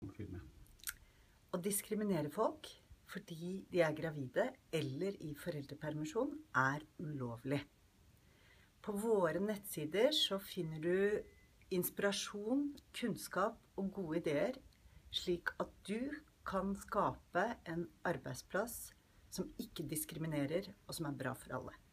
Å diskriminere folk fordi de er gravide eller i foreldrepermisjon er ulovlig. På våre nettsider så finner du inspirasjon, kunnskap og gode ideer, slik at du kan skape en arbeidsplass som ikke diskriminerer og som er bra for alle.